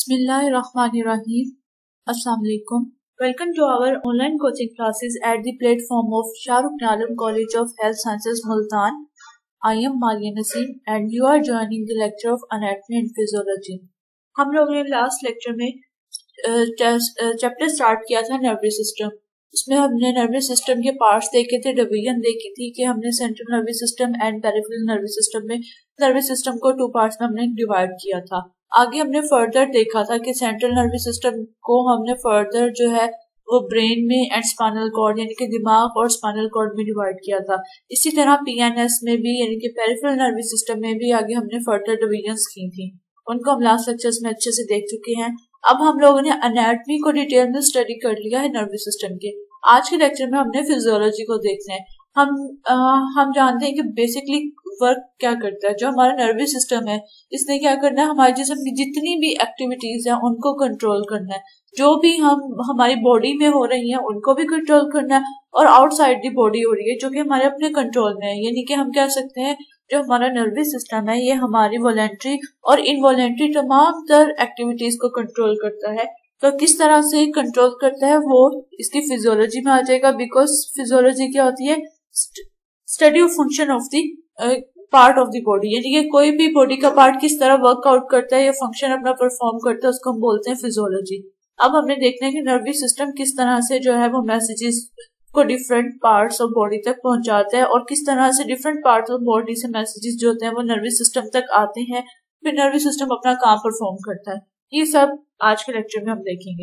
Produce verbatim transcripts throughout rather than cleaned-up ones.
Bismillahirrahmanirrahim. Assalamu alaikum. Welcome to our online coaching classes at the platform of Shahrukh Alam College of Health Sciences, Multan. I am Malia Naseem and you are joining the lecture of Anatomy and Physiology. हम लोगों ने last lecture में chapter start किया था nervous system. उसमें हमने nervous system के parts देखे थे, डिवीजन देखी थी कि हमने central nervous system and peripheral nervous system में नर्वस सिस्टम को टू पार्ट्स में हमने डिवाइड किया था. आगे हमने फर्दर देखा था कि सेंट्रल नर्वस सिस्टम को हमने फर्दर जो है वो ब्रेन में एंड स्पाइनल कॉर्ड यानी कि दिमाग और स्पाइनल कॉर्ड में डिवाइड किया था. इसी तरह पीएनएस में भी यानी कि पेरिफेरल नर्वस सिस्टम में भी आगे हमने फर्दर डिविजन्स की थी. उनको हम लास्ट लेक्चर्स में अच्छे से देख चुके हैं. अब हम लोगों ने एनाटॉमी को डिटेल में स्टडी कर लिया है नर्वस सिस्टम के. आज के लेक्चर में हमने फिजियोलॉजी को देखना है. हम आ, हम जानते हैं कि बेसिकली वर्क क्या करता है. जो हमारा नर्वस सिस्टम है इसने क्या करना है, हमारे जिस्म की जितनी भी एक्टिविटीज हैं उनको कंट्रोल करना है. जो भी हम हमारी बॉडी में हो रही हैं उनको भी कंट्रोल करना है और आउटसाइड दी बॉडी हो रही है जो कि हमारे अपने कंट्रोल में है. यानी कि हम कह सकते हैं जो हमारा नर्वस सिस्टम है ये हमारी वॉलेंट्री और इनवॉलेंट्री तमाम तर एक्टिविटीज को कंट्रोल करता है. तो किस तरह से कंट्रोल करता है वो इसकी फिजियोलॉजी में आ जाएगा. बिकॉज फिजियोलॉजी क्या होती है, study of function of the part of the body. यानी कि कोई भी बॉडी का पार्ट किस तरह वर्कआउट करता है या फंक्शन अपना परफॉर्म करता है उसको हम बोलते हैं फिजियोलॉजी. अब हमने देखना है कि नर्वस सिस्टम किस तरह से जो है वो मैसेजेस को डिफरेंट पार्ट्स ऑफ बॉडी तक पहुंचाता है और किस तरह से डिफरेंट पार्ट्स ऑफ बॉडी से मैसेजेस जो होते हैं वो नर्वस सिस्टम तक आते हैं. फिर नर्वस सिस्टम अपना काम परफॉर्म करता है. ये सब आज के लेक्चर में हम देखेंगे.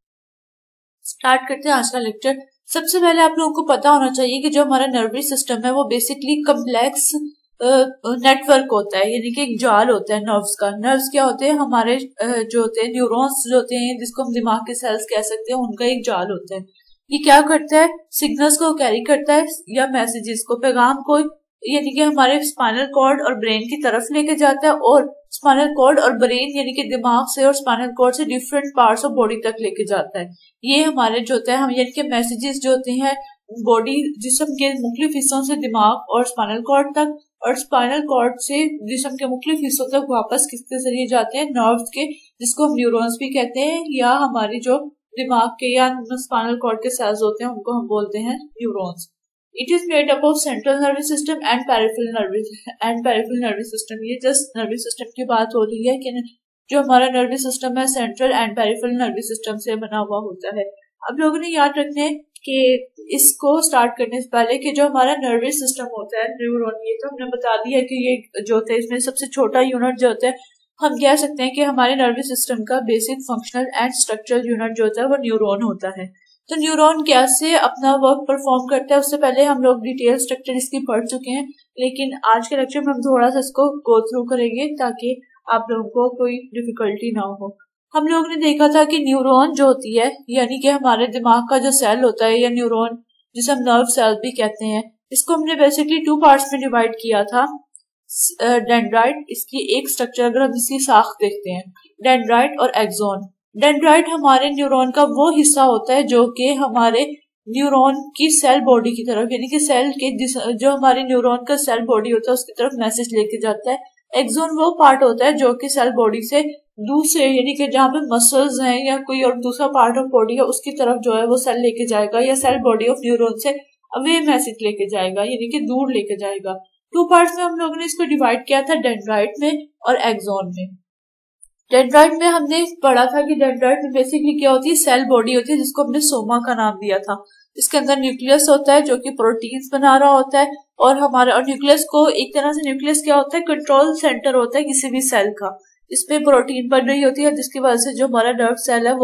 स्टार्ट करते हैं आज का लेक्चर. सबसे पहले आप लोगों को पता होना चाहिए कि जो हमारा नर्वस सिस्टम है वो बेसिकली कम्प्लेक्स नेटवर्क होता है. यानी कि एक जाल होता है नर्व्स का. नर्व्स क्या होते हैं, हमारे uh, जो होते हैं न्यूरॉन्स जो होते हैं जिसको हम दिमाग के सेल्स कह सकते हैं, उनका एक जाल होता है. ये क्या करता है, सिग्नल्स को कैरी करता है या मैसेजेस को, पैगाम को, यानी कि हमारे स्पाइनल कॉर्ड और ब्रेन की तरफ लेके जाता है और स्पाइनल कॉर्ड और ब्रेन यानी कि दिमाग से और स्पाइनल कॉर्ड से डिफरेंट पार्ट्स ऑफ बॉडी तक लेके जाता है. ये हमारे जो होता है हम यानी कि मैसेजेस जो होते हैं बॉडी जिस्म के मुख्तलिफ हिस्सों से दिमाग और स्पाइनल कॉर्ड तक और स्पाइनल कॉर्ड से जिस्म के मुख्तलिफ हिस्सों तक वापस किसके जरिए जाते हैं, नर्व्स के, जिसको हम न्यूरॉन्स भी कहते हैं, या हमारी जो दिमाग के या स्पाइनल कॉर्ड के सेल्स होते हैं उनको हम बोलते हैं neurons. It is made up of central nervous system and peripheral nervous and peripheral nervous system. ये जस्ट नर्वस सिस्टम की बात हो रही है कि जो हमारा नर्वस सिस्टम है central and peripheral nervous system से बना हुआ होता है. अब लोगों ने याद रखना है कि इसको स्टार्ट करने से पहले कि जो हमारा नर्वस सिस्टम होता है न्यूरॉन, ये तो हमने बता दिया कि ये जो होता है इसमें सबसे छोटा यूनिट जो होता है हम कह सकते हैं कि हमारे नर्वस सिस्टम का basic functional and structural unit जो होता है वो न्यूरॉन होता है. तो न्यूरॉन कैसे अपना वर्क परफॉर्म करता है उससे पहले हम लोग डिटेल स्ट्रक्चर इसकी पढ़ चुके हैं, लेकिन आज के लेक्चर में हम थोड़ा सा इसको गो थ्रू करेंगे ताकि आप लोगों को कोई डिफिकल्टी ना हो. हम लोगों ने देखा था कि न्यूरॉन जो होती है यानी कि हमारे दिमाग का जो सेल होता है या न्यूरॉन जिसे हम नर्व सेल भी कहते हैं, इसको हमने बेसिकली टू पार्ट्स में डिवाइड किया था. डेंड्राइट, इसकी एक स्ट्रक्चर अगर हम इसकी साख देखते हैं, डेंड्राइट और एक्सोन. डेंड्राइट हमारे न्यूरॉन का वो हिस्सा होता है जो कि हमारे न्यूरॉन की सेल बॉडी की तरफ यानी कि सेल के जो हमारे न्यूरॉन का सेल बॉडी होता है उसकी तरफ मैसेज लेके जाता है. एक्सोन वो पार्ट होता है जो कि सेल बॉडी से दूसरे यानी कि जहाँ पे मसल्स हैं या कोई और दूसरा पार्ट ऑफ बॉडी है उसकी तरफ जो है वो सेल लेके जाएगा या सेल बॉडी ऑफ न्यूरॉन से अवे मैसेज लेके जाएगा यानी कि दूर लेके जाएगा. टू पार्ट्स में हम लोगों ने इसको डिवाइड किया था, डेंड्राइट में और एक्सोन में. डेंड्राइट में हमने पढ़ा था कि डेंड्राइट में बेसिकली क्या होती है, सेल बॉडी होती है जिसको हमने सोमा का नाम दिया था. इसके अंदर न्यूक्लियस होता है जो कि प्रोटीन्स बना रहा होता है और हमारा और न्यूक्लियस को एक तरह से न्यूक्लियस क्या होता है, कंट्रोल सेंटर होता है किसी भी सेल का. इसमें प्रोटीन बन रही होती है जिसकी वजह से जो हमारा नर्व सेल है वो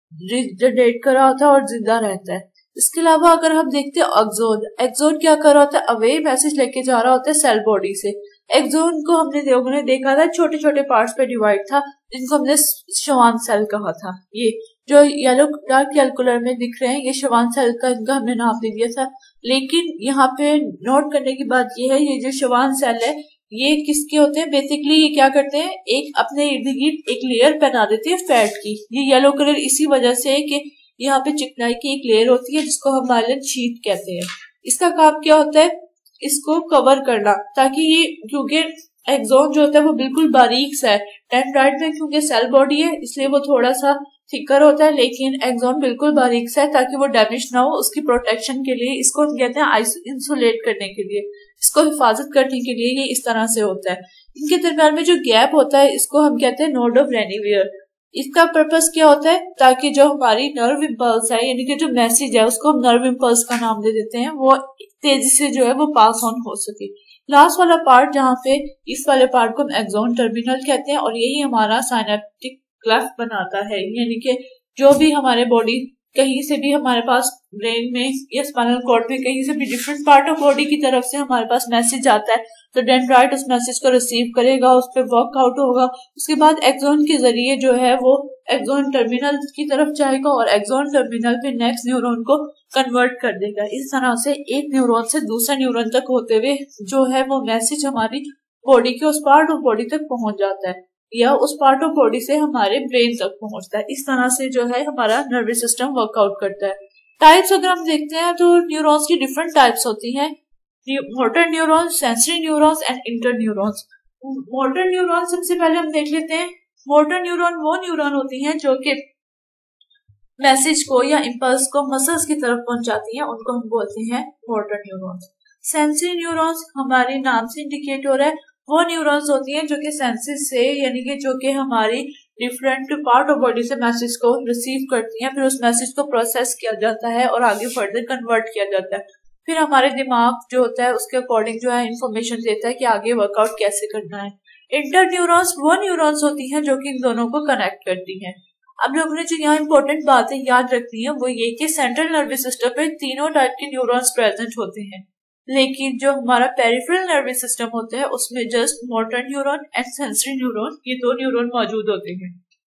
जनरेट कर रहा होता है और जिंदा रहता है. इसके अलावा अगर हम देखते हैं एक्सोन, एक्सोन क्या कर रहा होता है, अवे मैसेज लेके जा रहा होता है सेल बॉडी से. एक्सोन को हमने लोगों ने देखा था छोटे छोटे पार्ट्स पे डिवाइड था जिनको हमने श्वान सेल कहा था. ये जो येलो डार्क येलो कलर में दिख रहे हैं ये श्वान सेल का इनका हमने नाम दे दिया था. लेकिन यहाँ पे नोट करने की बात ये है, ये जो श्वान सेल है ये किसके होते हैं, बेसिकली ये क्या करते हैं, एक अपने इर्द गिर्द एक लेयर बना देते हैं फैट की. ये येलो कलर इसी वजह से है कि यहाँ पे चिकनाई की एक लेयर होती है जिसको हम माइलिन शीट कहते हैं. इसका काम क्या होता है, इसको कवर करना, ताकि ये क्योंकि एक्सोन जो होता है वो बिल्कुल बारीक सा है। डेंड्राइट में क्योंकि सेल बॉडी है इसलिए वो थोड़ा सा थिकर होता है, लेकिन एक्सोन बिल्कुल बारीक सा है ताकि वो डैमेज ना हो। उसकी प्रोटेक्शन के लिए इसको हम कहते हैं इंसुलेट करने के लिए, इसको हिफाजत करने के लिए ये इस तरह से होता है। इनके दरम्यान में जो गैप होता है इसको हम कहते हैं नोड ऑफ रेनिवियर। इसका पर्पस क्या होता है, ताकि जो हमारी नर्व इम्पल्स है यानी कि जो मैसेज है उसको हम नर्व इम्पल्स का नाम दे देते हैं, वो तेजी से जो है वो पास ऑन हो सके। लास्ट वाला पार्ट जहाँ पे इस वाले पार्ट को हम एक्सोन टर्मिनल कहते हैं और यही हमारा साइनेप्टिक क्लेफ्ट बनाता है। यानी कि जो भी हमारे बॉडी कहीं से भी हमारे पास ब्रेन में या स्पाइनल कॉर्ड में कहीं से भी डिफरेंट पार्ट ऑफ बॉडी की तरफ से हमारे पास मैसेज आता है तो डेंड्राइट उस मैसेज को रिसीव करेगा, उस पर वर्कआउट होगा। उसके बाद एक्सोन के जरिए जो है वो एक्सोन टर्मिनल की तरफ जाएगा और एक्सोन टर्मिनल पे नेक्स्ट न्यूरॉन को कन्वर्ट कर देगा। इस तरह से एक न्यूरॉन से दूसरे न्यूरॉन तक होते हुए जो है वो मैसेज हमारी बॉडी के उस पार्ट ऑफ बॉडी तक पहुंच जाता है या उस पार्ट ऑफ बॉडी से हमारे ब्रेन तक पहुंचता है। इस तरह से जो है हमारा नर्वस सिस्टम वर्कआउट करता है। टाइप्स अगर हम देखते हैं तो न्यूरॉन्स की डिफरेंट टाइप्स होती हैं, motor neurons, sensory neurons and interneurons. Motor neuron सबसे पहले हम देख लेते हैं। मोटर न्यूरॉन वो न्यूरॉन होती हैं जो कि मैसेज को या इम्पल्स को मसल्स की तरफ पहुंचाती हैं, उनको हम बोलते हैं मोटर न्यूरॉन्स। सेंसरी न्यूरॉन्स हमारे नाम से इंडिकेट हो रहा है, वो न्यूरॉन्स होती हैं जो कि सेंसेस से यानी कि जो कि हमारी डिफरेंट पार्ट ऑफ बॉडी से मैसेज को रिसीव करती हैं, फिर उस मैसेज को प्रोसेस किया जाता है और आगे फर्दर कन्वर्ट किया जाता है। फिर हमारे दिमाग जो होता है उसके अकॉर्डिंग जो है इंफॉर्मेशन देता है कि आगे वर्कआउट कैसे करना है। इंटर न्यूरॉन्स वो न्यूरॉन्स होती हैं जो कि इन दोनों को कनेक्ट करती हैं। अब लोगों ने जो यहाँ इंपॉर्टेंट बातें याद रखनी है वो ये कि सेंट्रल नर्वस सिस्टम पे तीनों टाइप के न्यूरॉन्स प्रेजेंट होते हैं, लेकिन जो हमारा पेरिफेरल नर्वस सिस्टम होता है उसमें just motor neuron and sensory neuron ये दो न्यूरॉन मौजूद होते हैं।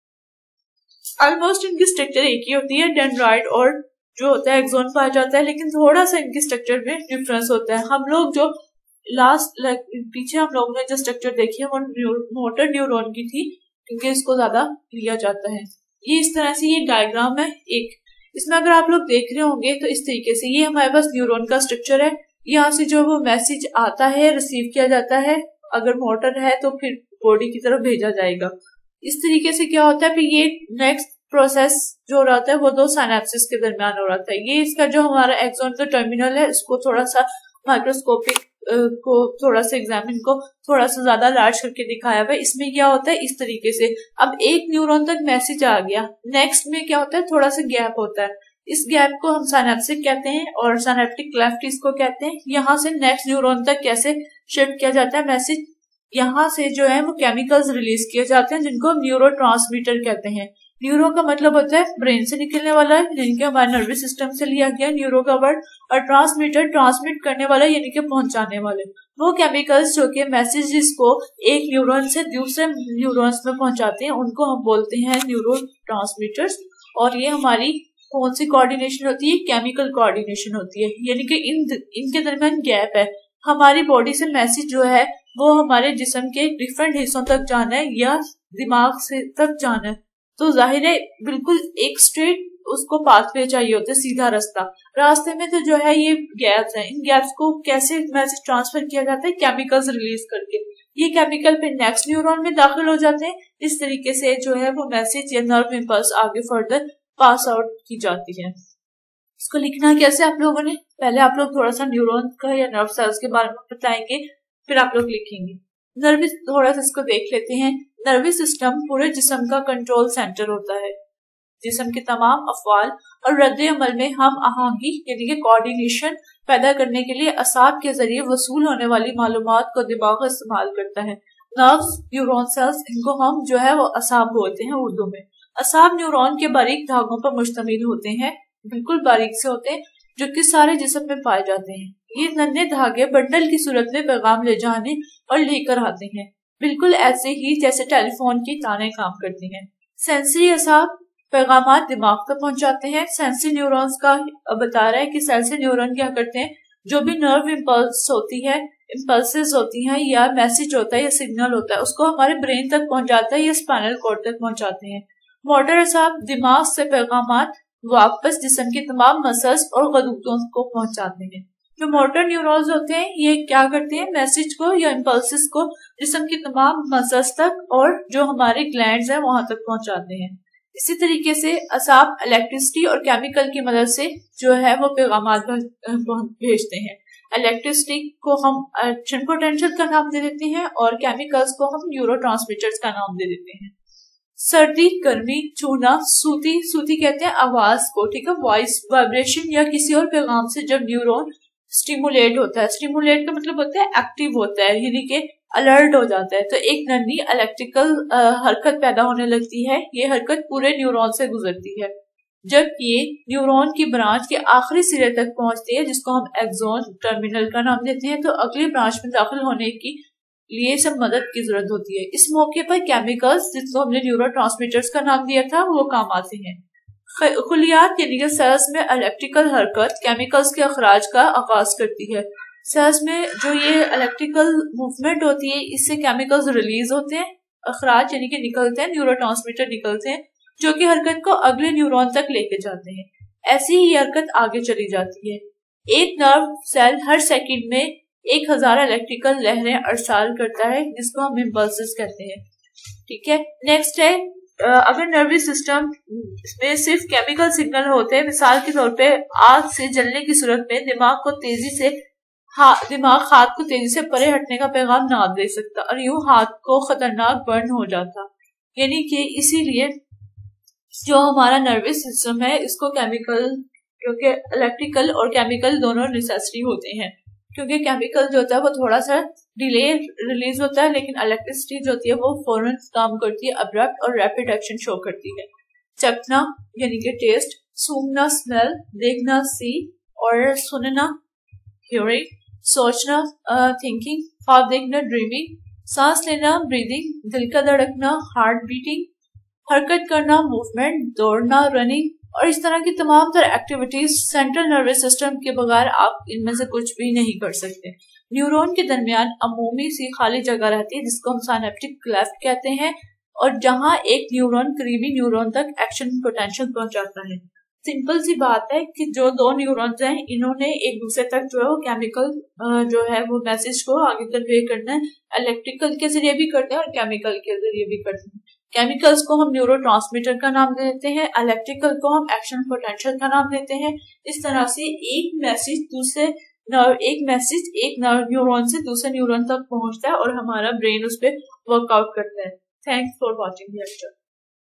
ऑलमोस्ट इनकी स्ट्रक्चर एक ही होती है, डेंड्राइट और जो होता है एक्सोन पाया जाता है, लेकिन थोड़ा सा इनकी स्ट्रक्चर में डिफरेंस होता है। हम लोग जो लास्ट पीछे हम लोगों ने जो स्ट्रक्चर देखी है वो मोटर न्यूरॉन की थी क्योंकि इसको ज्यादा लिया जाता है। ये इस तरह से ये डायग्राम है एक, इसमें अगर आप लोग देख रहे होंगे तो इस तरीके से ये हमारे पास न्यूरॉन का स्ट्रक्चर है। यहाँ से जो वो मैसेज आता है रिसीव किया जाता है, अगर मोटर है तो फिर बॉडी की तरफ भेजा जाएगा। इस तरीके से क्या होता है फिर ये नेक्स्ट प्रोसेस जो हो रहा है वो दो साइनेप्सिस के दरमियान हो रहा है। ये इसका जो हमारा एक्सोन का टर्मिनल है इसको थोड़ा सा माइक्रोस्कोपिक को थोड़ा सा एग्जामिन को थोड़ा सा ज्यादा लार्ज करके दिखाया हुआ है। इसमें क्या होता है इस तरीके से अब एक न्यूरॉन तक मैसेज आ गया, नेक्स्ट में क्या होता है थोड़ा सा गैप होता है, इस गैप को हम साइनेप्सिस कहते हैं और साइनेप्टिक क्लेफ्ट इसको कहते हैं। यहाँ से नेक्स्ट न्यूरॉन तक कैसे शिफ्ट किया जाता है मैसेज, यहाँ से जो है वो केमिकल्स रिलीज किए जाते हैं जिनको हम न्यूरो ट्रांसमीटर कहते हैं। न्यूरो का मतलब होता है ब्रेन से निकलने वाला है यानी कि हमारे नर्वस सिस्टम से लिया गया न्यूरो का वर्ड, और ट्रांसमीटर ट्रांसमिट करने वाला यानी कि पहुंचाने वाले वो केमिकल्स जो कि मैसेजेस को एक न्यूरॉन से दूसरे न्यूरॉन्स में पहुंचाते हैं उनको हम बोलते हैं न्यूरो ट्रांसमीटर्स। और ये हमारी कौन सी कोऑर्डिनेशन होती है, केमिकल कोऑर्डिनेशन होती है, यानी कि इन इनके दरमियान गैप है। हमारी बॉडी से मैसेज जो है वो हमारे जिस्म के डिफरेंट हिस्सों तक जाना है या दिमाग से तक जाना है, तो जाहिर है बिल्कुल एक स्ट्रेट उसको पाथवे चाहिए होता है, सीधा रास्ता। रास्ते में तो जो है ये गैप्स हैं, इन गैप्स को कैसे मैसेज ट्रांसफर किया जाता है, केमिकल्स रिलीज करके। ये केमिकल फिर नेक्स्ट न्यूरॉन में दाखिल हो जाते हैं। इस तरीके से जो है वो मैसेज या नर्व इम्पल्स आगे फर्दर पास आउट की जाती है। इसको लिखना कैसे आप लोगों ने, पहले आप लोग थोड़ा सा न्यूरॉन का या नर्व सेल्स के बारे में बताएंगे, फिर आप लोग लिखेंगे। नर्वस थोड़ा सा इसको देख लेते हैं। नर्वस सिस्टम पूरे जिस्म का कंट्रोल सेंटर होता है। जिस्म के तमाम अफवाल और रद्द अमल में हम आहंगी यानी कि कोऑर्डिनेशन पैदा करने के लिए असाब के जरिए वसूल होने वाली मालूमात को दिमाग इस्तेमाल करता है। नर्व्स, न्यूरॉन सेल्स, इनको हम जो है वो असाब बोलते हैं उर्दू में। असाब न्यूरॉन के बारीक धागों पर मुश्तमिल होते हैं, बिल्कुल बारीक से होते हैं, जो कि सारे जिस्म में पाए जाते हैं। ये नन्हे धागे बंडल की सूरत में पैगाम ले जाने और लेकर आते हैं, बिल्कुल ऐसे ही जैसे टेलीफोन की तारें काम करती हैं। सेंसरी असाब पैगामात दिमाग तक पहुंचाते हैं। सेंसरी न्यूरॉन्स का बता रहा है कि सेंसरी न्यूरॉन क्या करते हैं, जो भी नर्व इम्पल्स होती है, इम्पल्सेस होती हैं या मैसेज होता है या सिग्नल होता है, उसको हमारे ब्रेन तक पहुंचाता है या स्पाइनल कॉर्ड तक पहुंचाते हैं। मोटर असाब दिमाग से पैगामात वापस जिस्म की तमाम मसल्स और गदूदों को पहुंचाते हैं। जो मोटर न्यूरॉन्स होते हैं ये क्या करते हैं, मैसेज को या इम्पल्सिस को जिस्म की तमाम मसल्स तक और जो हमारे ग्लैंड्स हैं वहां तक पहुंचाते हैं। इसी तरीके से असाब इलेक्ट्रिसिटी और केमिकल की मदद से जो है वो पैगाम भेजते हैं। इलेक्ट्रिसिटी को हम एक्शन पोटेंशियल का नाम दे देते हैं और केमिकल्स को हम न्यूरोट्रांसमीटर्स का नाम दे देते हैं। सर्दी, गर्मी, छूना, सूती, सूती कहते हैं आवाज को, ठीक है, वॉइस वाइब्रेशन या किसी और पैगाम से जब न्यूरॉन स्टिमुलेट होता है, स्टिमुलेट का मतलब होता है एक्टिव होता है, यानी कि अलर्ट हो जाता है, तो एक नन्ही इलेक्ट्रिकल हरकत पैदा होने लगती है। ये हरकत पूरे न्यूरॉन से गुजरती है। जब ये न्यूरॉन की ब्रांच के आखिरी सिरे तक पहुंचती है जिसको हम एक्सॉन टर्मिनल का नाम देते हैं, तो अगली ब्रांच में दाखिल होने की लिए सब मदद की जरूरत होती है। इस मौके पर केमिकल्स जिसको हमने न्यूरोट्रांसमीटर्स का नाम दिया था वो काम आते हैं। खुलियात यानी कि सेल्स में इलेक्ट्रिकल हरकत केमिकल्स के अखराज का आगाज करती है। सेल्स में जो ये इलेक्ट्रिकल मूवमेंट होती है इससे केमिकल्स रिलीज होते हैं, अखराज यानी कि निकलते हैं, न्यूरोट्रांसमीटर निकलते हैं जो कि हरकत को अगले न्यूरॉन तक लेके जाते हैं। ऐसी ही हरकत आगे चली जाती है। एक नर्व सेल हर सेकंड में एक हजार इलेक्ट्रिकल लहरें अरसाल करता है जिसको हम इम्पल्सेस कहते हैं, ठीक है। नेक्स्ट है, अगर नर्वस सिस्टम में सिर्फ केमिकल सिग्नल होते हैं, मिसाल के तौर पे आग से जलने की सूरत में दिमाग को तेजी से हा, दिमाग हाथ को तेजी से परे हटने का पैगाम ना दे सकता और यूं हाथ को खतरनाक बर्न हो जाता। यानी कि इसीलिए जो हमारा नर्वस सिस्टम है इसको केमिकल, क्योंकि इलेक्ट्रिकल और केमिकल दोनों नेसेसरी होते हैं, क्योंकि केमिकल जो होता है वो थोड़ा सा डिले रिलीज होता है लेकिन इलेक्ट्रिसिटी जो होती है वो फौरन काम करती है, अब्रप्ट और रैपिड एक्शन शो करती है। चखना यानी कि टेस्ट, सूंघना स्मेल, देखना सी और सुनना हियरिंग, सोचना थिंकिंग, ख्वाब देखना ड्रीमिंग, सांस लेना ब्रीदिंग, दिल का धड़कना हार्ट बीटिंग, हरकत करना मूवमेंट, दौड़ना रनिंग और इस तरह की तमाम तरह एक्टिविटीज सेंट्रल नर्वस सिस्टम के बगैर आप इनमें से कुछ भी नहीं कर सकते। न्यूरॉन के दरमियान अमूमी सी खाली जगह रहती है जिसको हम साइनेप्टिक क्लेफ्ट कहते हैं और जहां एक न्यूरॉन करीबी न्यूरॉन तक एक्शन पोटेंशियल पहुंचाता है। सिंपल सी बात है कि जो दो न्यूरॉन्स हैं इन्होंने एक दूसरे तक जो है वो केमिकल जो है वो मैसेज को आगे कन्वे करना है, इलेक्ट्रिकल के जरिए भी करते हैं और केमिकल के जरिए भी करते हैं। केमिकल्स को हम न्यूरोट्रांसमीटर का नाम देते हैं, इलेक्ट्रिकल को हम एक्शन पोटेंशियल का नाम देते हैं। इस तरह से एक मैसेज दूसरे एक मैसेज एक न्यूरॉन से दूसरे न्यूरॉन तक पहुंचता है और हमारा ब्रेन उस पर वर्कआउट करता है। Thanks for watching the lecture.